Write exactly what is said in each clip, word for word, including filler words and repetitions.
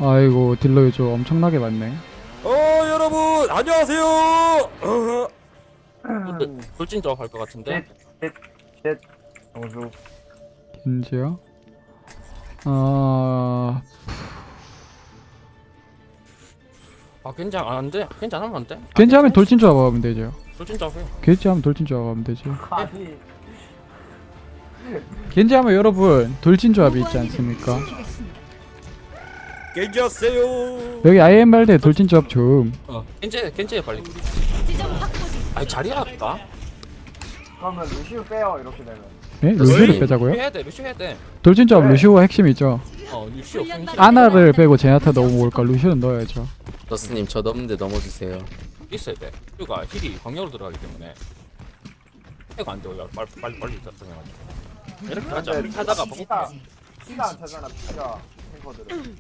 아이고 딜러 유저 엄청나게 많네. 어 여러분 안녕하세요. 돌진 조합 할 것 같은데. 넷 정수 겐지요? 아... 아 겐장 안 돼? 겐장 하면 안 돼? 겐지 하면 돌진 조합 하면 되죠. 돌진 조합 해. 겐지 하면 돌진 조합 하면 되지. 아니 겐지 하면 여러분 돌진 조합이 있지 않습니까? 괜찮으세요. 여기 아이엠알대 돌진 조합 좀. 어 겐지 겐지 해 빨리. 아니 자리야 할까? 그러면 루시우 빼요 이렇게 되면. 예? 루시오를 빼자고요? 해야 돼 루시 해야 돼. 돌진 조합 루시오가 핵심이죠. 어 루시 없으면 아나를 빼고 제나타 넣으면 올까? 루시오는 넣어야죠. 너스님 저 넘는데 넘어주세요. 있어야 돼. 큐가 힐이 광역으로 들어가기 때문에 해가 안 돼. 원래 빨리 빨리 빨리 작성해가지고. 이렇게 하자. 이렇게 하다가 뭐 피가 피가 안 차잖아 피가 탱커들은.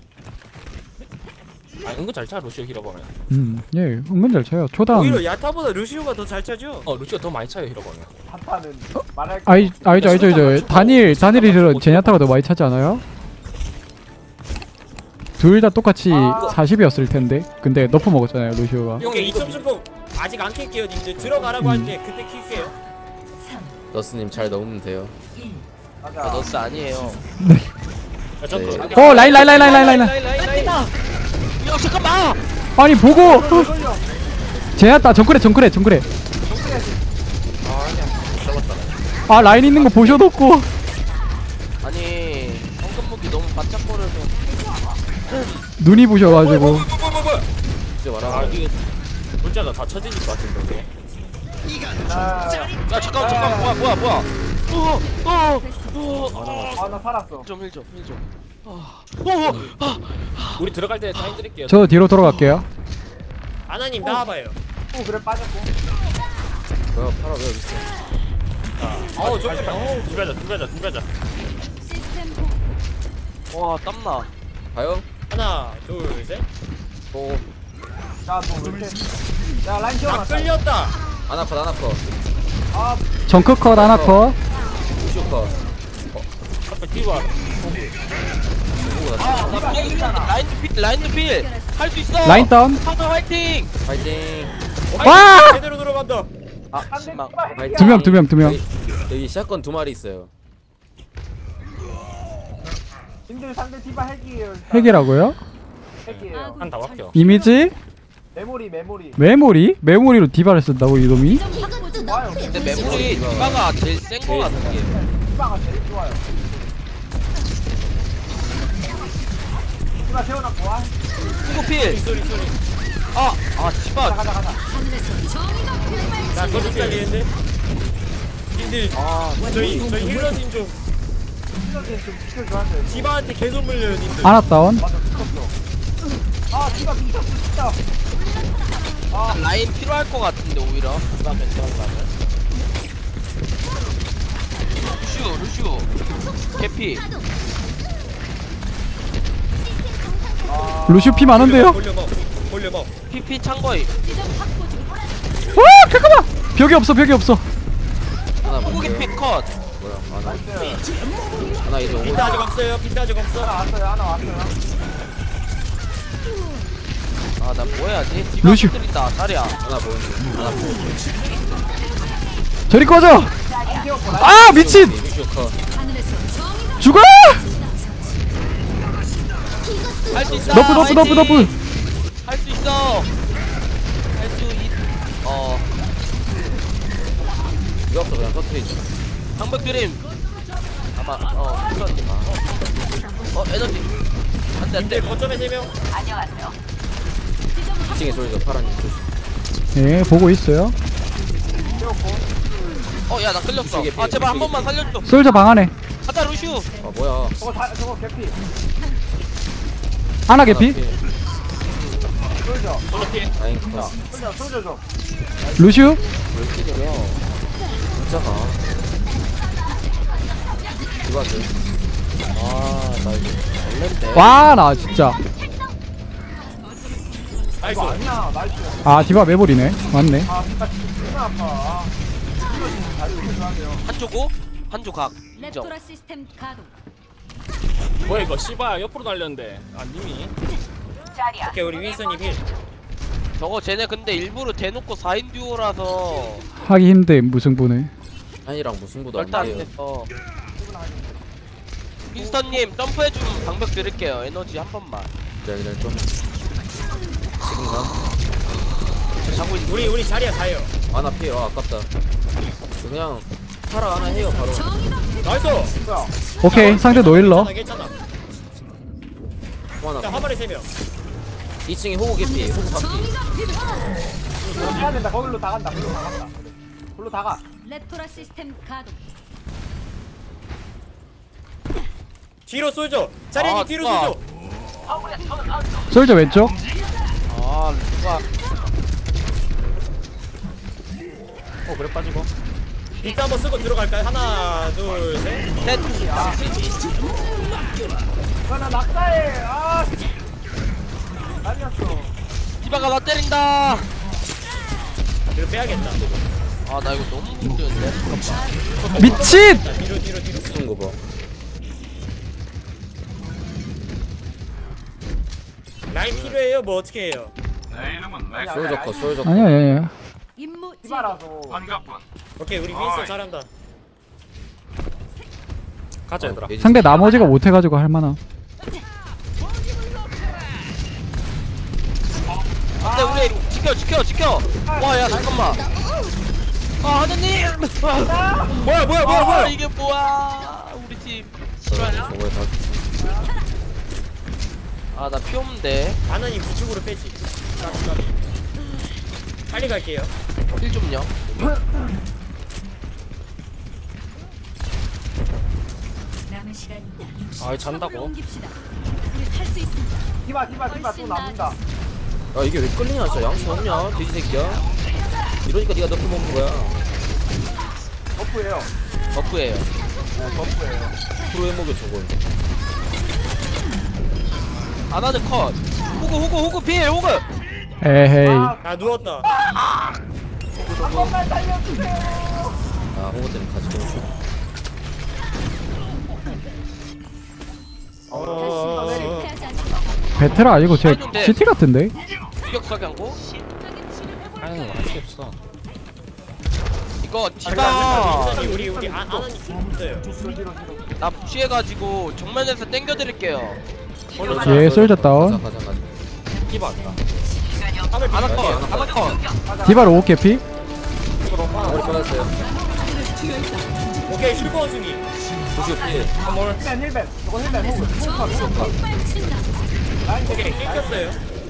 아 은근 잘 차 루시오 힐러 보면. 음, 예, 은근 잘 쳐요. 초당 오히려 야타보다 루시우가 더 잘 차죠. 어 루시오 더 많이 차요 힐러 보면. 한타는 말할 거 아이, 아이죠, 아이죠, 아이죠. 단일, 단일이 제냐타가 더 많이 차지 않아요? 둘 다 똑같이 아. 사십이었을 텐데. 근데 너프 먹었잖아요, 루시오가. 오케이 이점 점프 아직 안 킬게요 님들. 들어가라고 할 때 그때 킬게요. 너스님 잘 넘으면 돼요. 맞아. 너스 아니에요. 야 점프. 네. 어, 라인, 라인, 라인, 라인, 라인, 라인. 라인 야 잠깐만. 아니, 보고! 제냐타, 정크레, 정크레, 정크레. 아, 라인 있는 거 보셔놓고. 아니 황금무기 너무 반짝거려서. 눈이 부셔가지고. 이제 아 와라. 이게 문자가 다 쳐지질 것 같은데. 아, 야 잠깐 잠깐 뭐야 뭐야 뭐야. 어어어 아나 살았어. 좀 힐 좀 힐 좀. 어어 우리 들어갈 때 사인 드릴게요. 저 뒤로 돌아갈게요. 아나님 나와봐요. 오 그래 빠졌고. 뭐야 팔아 왜 여기 있어? 어우 좀 어우 준비하자 준비하자 준비하자. 와 땀나. 가요? 하나 둘 셋. 오. 야너 왜 이렇게? 야 라인 나 채워놨다. 끌렸다. 아나컷 아나컷. 아 정크 컷, 하나 컷. 루시오컷. 앞에 뒤로 와. 나 필, 라인 필 라인 필할 수 있어. 라인 다운. 파도 화이팅. 파이팅. 와! 제대로 들어간다. 아 신망. 파이팅. 두 명, 두 명, 두 명. 여기, 여기 샷건 두 마리 있어요. 님들 상대 디바 핵이에요. 일단. 핵이라고요? 핵이에요. 한다 막혀. 이미지? 메모리 메모리. 메모리? 메모리로 디바를 쓴다고 이놈이? 좋아요. 근데 메모리 디바가 제일 센거 같은 게. 디바가 제일 좋아요. 디바 채워놨고 와. 이거 필. 소리 소리. 아아 가자 디바. 가자 가자. 나 거짓 잘리는데. 님들 아 저희 저희 힐러진 좀 힐러진 좀 지켜줘야 돼. 디바한테 계속 물려요 님들. 하나 다운. 맞아 미쳤어. 아 디바 미쳤어 진짜. 아 라인 필요할 것 같은데 오히려 디바 괜찮으면. 루슈 루슈 개피. 루시오 피 많은데요? 올려 먹. 올려 먹. 피피 창거이. 와, 잠깐만! 벽이 없어, 벽이 없어. 하나 호구기 먼저. 피 컷. 뭐야 아나. 하나 이제 오고. 비트 아직 없어요. 비트 아직 없어. 하나 왔어요 하나 왔어요. 아 나 뭐 해야지? 디바 루슈. 터뜨린다 자리야. 하나 보는. 하나 보는. 저리 꺼져! 아, 미친! 루시오컷. 죽어! 할 수 있어. 너프, 너프, 너프, 너프! 할 수 있어. 할 수 있. 어 이거 없어 그냥 터트리지. 방벽 드림. 아마 어 에너지. 어 에너지. 안돼 안돼. 님들 거점에 세 명. 이 층에 소리가 파란님 조심. 예, 보고 있어요. 어야 나 끌렸어. 루슈 개피, 아 제발 한 루슈 번만 살려줘. 솔저 방 안에. 가자 루슈. 아 뭐야. 저거 다 저거 개피. 하나 개피. 솔져 다행 컷. 솔져 솔져 줘. 루시오. 왜 이렇게 느려? 진짜가. 이거지. 아나 이거 걸렸네. 와, 나 진짜. 나이스. 이거 아니야 나이스. 아, 디바 메모리네. 맞네. 아 디바 진짜 아파. 아. 힐러진 잘 지켜줘야 돼요. 한조고 한조 각. 인정. 랩토라 시스템 가동. 뭐야 이거 씨발 옆으로 날렸는데. 아 님이. 오케이 우리 윈선이 필. 저거 쟤네 근데 일부러 대놓고 사 인 듀오라서 하기 힘든 무승부네. 아니랑 무슨 구도 절대 안 안 돼요. 돼서. 윈스턴님 점프해주면 방벽 드릴게요. 에너지 한 번만. 자 그냥 좀 지금가 저 자고 있는 우리 우리 자리야 가요. 아나 피해. 아 아깝다. 저 그냥 파라 하나 해요 바로. 나이스. 뭐야? 오케이 상대 노일러. 괜찮아. 괜찮아. 하나 자 화물에 세 명. 이 층에 호구 개피. 호구 바퀴. 이거 해야 된다. 거기로 다 간다. 거기로 다 간다. 거기로 다 가. 랩토라 시스템 가동. 뒤로 쏠죠. 자리니 아, 뒤로 좋아. 쏠죠. 솔저 왼쪽. 아 누가 어 그래 빠지고. 비트 한번 쓰고 들어갈까요? 하나 둘 셋. 셋. 나 낙사해. 아. 아니었어. 디바가 나 때린다. 이거 빼야겠다. 아 나 이거 너무 힘드는데. 미친. 자, 뒤로 뒤로 뒤로. 쓰는 거 봐. 라인 필요해요? 뭐 어떻게 해요? 소유 컷 소유 컷. 아니야 아니야. 임무 지 디바라서. 오케이 우리 윈선 잘한다. 가자 얘들아. 상대 나머지가 못해가지고 할만함. 안돼 우리 지켜 지켜 지켜. 와 야 잠깐만. 아 하느님. 뭐야 뭐야 뭐야 아 뭐야? 이게 뭐야. 우리 팀 저거에 싫어요? 다 아 나 피 없는데. 바나니 부축으로 빼지. 까비, 까비. 빨리 갈게요. 힐 좀요. 남은 시간 아 잔다고. 옮깁시다. 우리 할수 있습니다. 디바 디바 디바 또 남는다. 야 이게 왜 끌리냐 진짜. 양심 없냐 돼지 새끼야. 이러니까 네가 너프 먹는 거야. 버프예요. 버프예요. 버프예요. 프로에 먹여 저걸. 아나드 컷. 호구 호구 호구 필 호구. 에헤이. 아 누웠다. 한 번만 살려주세요. 아 호구 때문에 가지고. 어. 실패하지 않는 베테랑 아니고 제 시티 같은데. 유격사기 하고. 아니 할게 없어. 이거 잠깐 디바 윈선이 우리 우리 아 아나니 있어요. 나 무시해가지고 정면에서 땡겨드릴게요. 예 솔저 다운. 가자 가자 가자. 끼봐 아까. 화물 아나 비벼. 컷 아나 컷. 디바로 오 개피. 머리 빠졌어요. 오케이 슈퍼 원숭이. 도시 피해. 화물. 힐벤 힐벤. 저거 힐벤 호구. 호구 컷. 폭발친다. 라인 오케이 낑겼어요.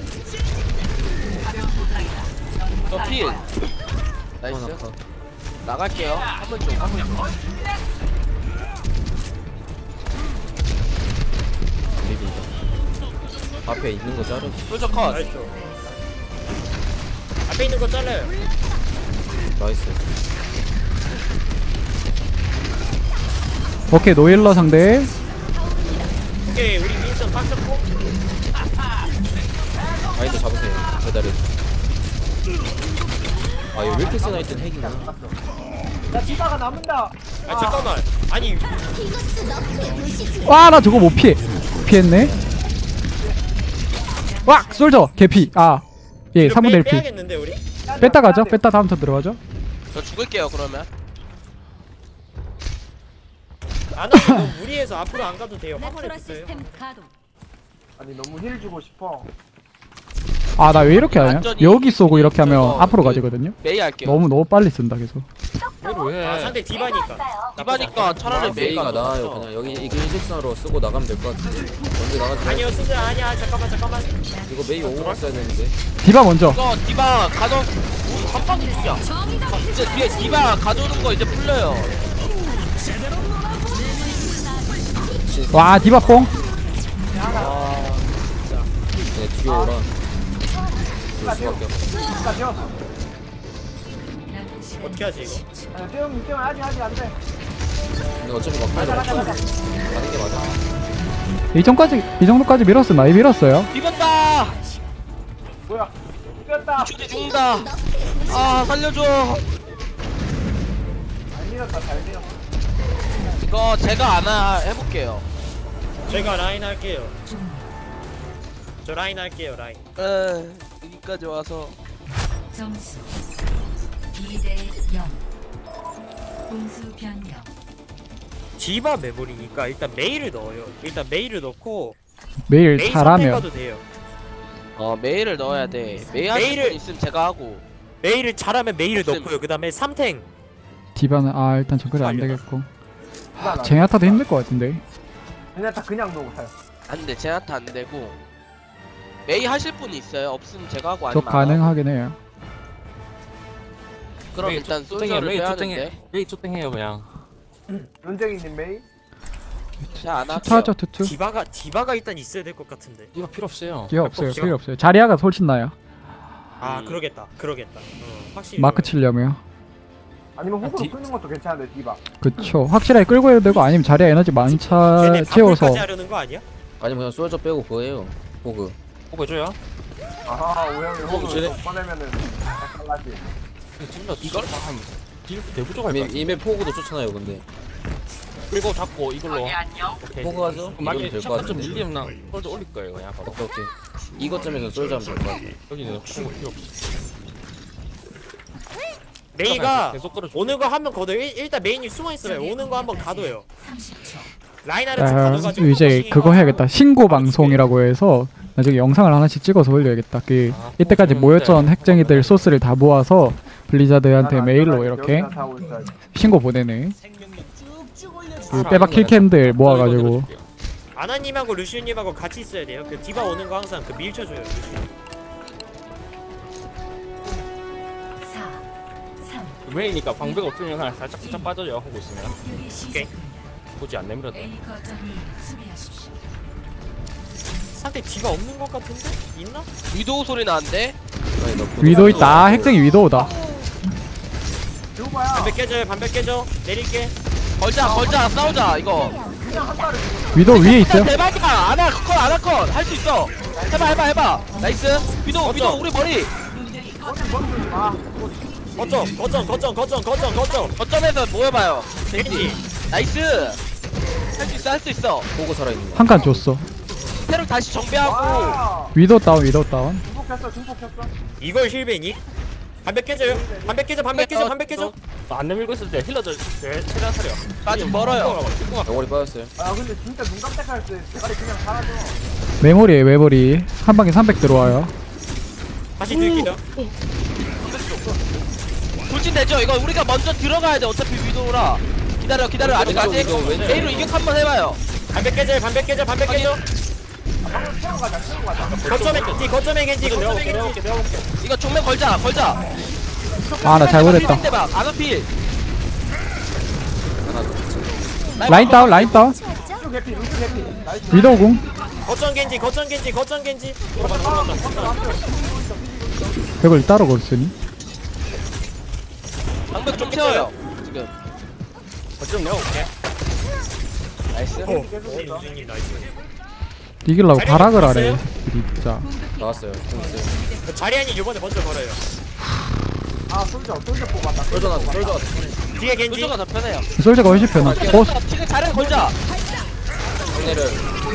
저 필. 나이스. 나갈게요. 한번 좀, 한번 좀. 앞에 있는 거 자르. 솔저 컷. 나이스. 앞에 있는 거 잘라요. 나이스. 오케이 노일러 상대. 오케이 우리 윈선 빡쳤고. 아이도 잡으세요. 배달이. 아 이거 왜 이렇게 센 아이템 핵이냐. 야 디바가 남는다. 아 잠깐만. 아니 와 나 저거 못 피해. 피했네. 와 솔저 개피. 아 예 이거 삼분의 일 빼, 피. 빼야겠는데 우리? 뺐다 가죠. 뺐다 다음 턴 들어가죠. 저 죽을게요, 그러면. 아나 이거 무리해서 앞으로 안 가도 돼요. 화물에 랩토라 붙어요. 시스템 가동. 아니 너무 힐 주고 싶어. 아 나 왜 이렇게 하냐? 완전히 여기 쏘고 이렇게 하면 저거 앞으로 그 가지거든요. 메이 할게요. 너무 너무 빨리 쓴다 계속. 왜? 아 상대 디바니까. 디바니까 차라리 메이가 메이가 나아요. 그냥 여기 이거 일직선으로 쓰고 나가면 될 것 같은데. 먼저 나가지. 아니요 쓰지 아니야 잠깐만 잠깐만. 이거 메이 오고 갔어야 되는데. 디바 먼저. 이거 디바 가져. 한방이야. 이제 뒤에 디바 가져오는 거 이제 풀려요. 와 디바 뽕. 네 뒤에 오라. 그럴 수밖에 없어. 디바 되었어. 어떻게 하지 이거? 아니 떼용 떼용 아직 아직 안 돼. 근데 어차피 막 가자 가야 가자 돼. 가자. 가는 게 맞아. 이 정도까지 이 정도까지 밀었음 많이 밀었어요. 비볐다. 뭐야? 뛰었다. 주디 죽는다. 아 살려줘. 잘 밀었다 잘 밀었어. 이거 제가 안아 해볼게요. 제가 라인 할게요. 저 라인 할게요 라인. 에 여기까지 와서 점수 이 대 영. 공수 변경. 디바 메모리니까 일단 메일을 넣어요. 일단 메일을 넣고 매일 메일 잘하면 선택해도 돼요. 어 메일을 넣어야 돼. 메일 하실 메일을- 분 있으면 제가 하고. 메일을 잘하면 메일을 없음. 넣고요. 그 다음에 삼탱. 디바는 아 일단 정글이 안 알려. 되겠고 나, 나. 제냐타도 힘들 것 같은데. 그냥 다 그냥 놓고 사요. 안돼 제한테 안 되고. 메일 하실 분 있어요? 없으면 제가 하고 저 아니면 안 하고. 가능하긴 해요. 그럼 메일 일단 초땡해 솔저를 메일 빼야 초땡해 하는데. 메일 초땡해요 그냥. 윤정이님 메이. 제가 안 할게요. 투하죠 투투. 디바가 디바가 일단 있어야 될 것 같은데. 이거 필요 없어요. 필요 없어요. 없죠. 필요 없어요. 자리아가 훨씬 나요. 아 음. 그러겠다. 그러겠다. 어, 확실히. 마크 그러네. 치려면. 아니면 아, 호구로 디- 끄는 것도 괜찮은데 디바. 그쵸. 확실하게 끌고 해도 되고 아니면 자리아 에너지 많이 차 쟤네 채워서 방풀까지 하려는 거 아니야? 아니면 그냥 솔저 빼고 그거예요. 호그. 보고 해줘요. 아하 우영이 호구 쟤네- 또 꺼내면은 달라지. 진짜 이걸 한 대부조가 할 이미 거야. 이메 포그도 좋잖아요. 근데 그리고 잡고 이걸로. 오케이. 포그 하죠. 만약에 이러면 될것 샷건 좀 같은데. 밀리면 나 홀드 올릴 거예요 그냥 바로. 오케이 오케이. 이것점에서 솔저 하면 될 것 같아. 여기는 포고 필요 없어. 메이가 계속 끌어줘. 오는 거 한 번 거둬요. 일- 일단 메인이 숨어 있어요. 오는 거 한 번 가둬요. 삼십 초. 라인하르트 아, 가둬가지고 이제 포커싱 그거 해가지고 해야겠다. 신고 방송이라고 해서 나중에 영상을 하나씩 찍어서 올려야겠다. 그 아, 이때까지 그거 모였던 좋은데. 핵쟁이들 소스를 다 모아서 블리자드한테 나는 메일로 안전하게 이렇게 여기다 사고 있어야지. 신고 보내네. 그 아, 빼박 이거 킬캠들 내가 모아가지고 들어줄게요. 아나님하고 루시우님하고 같이 있어야 돼요. 그 디바 오는 거 항상 그 밀쳐줘요. 루시우. 사, 삼. 메이니까 방벽 없으면 그냥 살짝 살짝 빠져요 하고 있으면 공격이 시작됩니다. 굳이 안 내밀어도 돼. A 거점을 수비하십시오. 상대 디바 없는 것 같은데? 있나? 위도우 소리 나는데? 아니, 너 위도 있다. 핵쟁이 위도우다. 누구야? 반배 깨져요. 반배 깨져. 내릴게. 걸자 걸자 싸우자 이거. 위도 위에 있어요. 대박이야. 안할 컷, 안할 컷. 할 수 있어. 해봐, 해봐, 해봐. 나이스. 위도, 위도, 우리 머리. 거점, 거점, 거점, 거점, 거점, 거점. 거점에서 모여봐요. 겐지. 나이스. 할 수 있어, 할 수 있어. 포그 살아있는 거. 한 칸 줬어. 테로 다시 정비하고. 와. 위도 다운 위도 다운. 중복했어 중복했어. 이걸 힐베니? 반배 깨져요. 반배 깨져, 반배 깨져, 반배 깨져. 안 내밀고 있을 때 힐러들 제 최대한 살려. 아직 멀어요. 저거리 빠졌어요. 아 근데 진짜 눈 깜짝할 때 대가리 그냥 사라져. 메모리에 메모리. 한 방에 삼백 들어와요. 다시 들기죠. 돌진 되죠? 이거 우리가 먼저 들어가야 돼. 어차피 위도우라. 기다려, 기다려. 아직, 아직. 이거 왼쪽. A로 이격 한번 해봐요. 반배 깨져요. 반배 깨져, 반배 깨져. 채워 가자 채워 가자. 거점에 겐지, 거점에 겐지, 거점에 내가 겐지. 볼게 내가 볼게. 이거 정면 걸자, 걸자. 아 나 잘못했다. 대박, 아나필. 라인 다운 라인 다운. 루슈 개피 루슈 개피. 나이스. 위도우 궁. 거점 겐지, 거점 겐지, 거점 겐지. 그걸 따로 걸으니. 방벽 좀 채워요. 지금. 어쩜 내가 볼게. 나이스. 오, 루시우님 나이스. 이기려고 발악을 하래. 진짜. 나왔어요. 포그 있어요. 그 자리안이 이번에 먼저 걸어요. 아 솔저 솔저 뽑았다. 솔저 나왔어. 솔저 나왔어. 뒤에 겐지. 솔저가 더 편해요. 솔저가 훨씬 편하. 어 지금 잘해 걸자. 상대를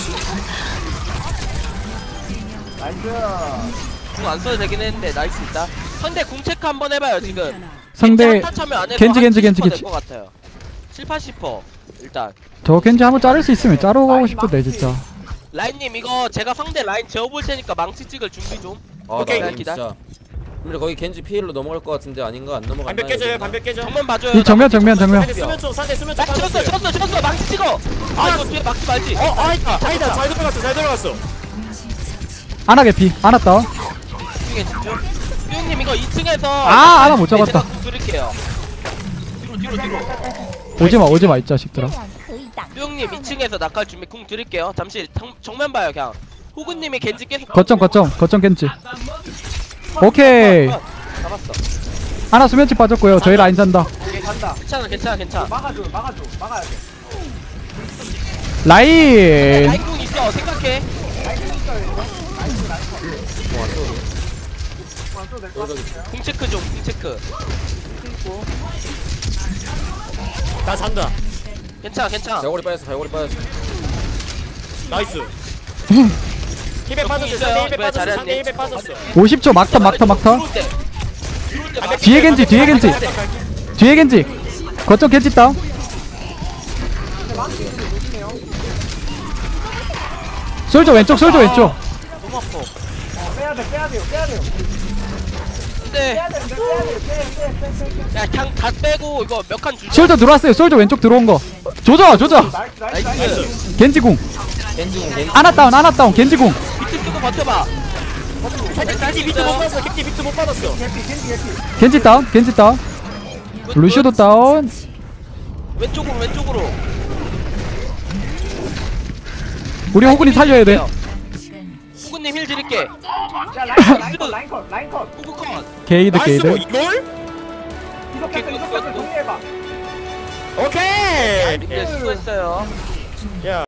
나이스. 궁안 써도 되긴 했는데 나이스 있다. 상대 궁 체크 한번 해봐요 지금. 상대 타차면 안 해도 겐지, 한 겐지, 겐지, 칠십 퍼센트 겐지. 될것 같아요. 칠, 팔십 퍼센트 일단. 저 겐지 한번 자를 수 있으면 자르고 가고 싶은데 진짜. 라인님 이거 제가 상대 라인 재워볼 테니까 망치 찍을 준비 좀. 아, 오케이. 나 기다. 진짜. 근데 거기 겐지 피일로 넘어갈 것 같은데 아닌가? 안 넘어갔나? 반배 깨져요. 반배 깨져. 정면 봐줘요. 이 정면 정면 정면. 상대 수면 쪽, 상대 수면 쪽 나 찍었어 빠졌어요. 찍었어 찍었어 망치 찍어. 아 이거 뒤에 막지 말지. 어, 아니다, 아니다. 잘 들어갔어, 잘 들어갔어. 아나 개피. 아나 다운. 이층에 집중. 삐용님 이거 이 층에서. 아, 하나 못 잡았다. 드릴게요. 뒤로 뒤로 뒤로. 오지마 오지마 이 자식들아. 삐용님 이 층에서 낙할 준비 궁 드릴게요. 잠시 정, 정면 봐요 그냥. 호근님이 겐지 계속. 거점 거점 거점 겐지. 오케이. 잡았어. 아나 수면치 빠졌고요. 저희 라인 잔다. 오케이 간다. 괜찮아 괜찮아 괜찮아. 막아줘 막아줘 막아야 돼. 라인. 라인 궁 있어 생각해. 완전 될것 같아요. 궁 체크 좀 궁 체크. 나 잔다. 괜찮아 괜찮아. 발골이 빠졌어. 발골이 빠졌어. 나이스. 힐백 빠졌어. 상대 힐백 빠졌어. 잘해야 상대 돼. 힐백 빠졌어. 오십 초 막타 막타 막타. 들어올 때 들어올 때 막- 뒤에 겐지 뒤에 겐지 뒤에 겐지. 거점 겐지 다운. 솔저 왼쪽 솔저 왼쪽. 너무 아파. 어, 빼야 돼, 빼야 돼요, 빼야 돼요. 근데 빼야 되는데, 빼야 돼요, 빼, 빼, 빼, 빼, 빼. 야 그냥 다 빼고 이거 몇 칸 주자. 솔저 들어왔어요. 솔저 왼쪽 들어온 거. 조져 조져. 나이스, 나이스, 나이스. 나이스. 겐지궁. 겐지궁 겐지. 아나 다운 아나 다운 겐지궁. 비트 쓰고 버텨봐. 겐지 비트 못 받았어. 겐지 비트 못 받았어. 개피, 개피, 개피. 겐지 다운 겐지 다운. 루시오도 다운. 왼쪽으로 왼쪽으로. 우리 호군이 살려야 돼. 시간 후구님 힐 드릴게. 야, 라인, 라인 컷, 라인 컷, 라인 컷. 후구 컷. 게이드 나이스 뭐 게이드. 이걸? 이거 뺐어, 이거 뺐어, 정리해봐. 오케이. 네 수고했어요. 야.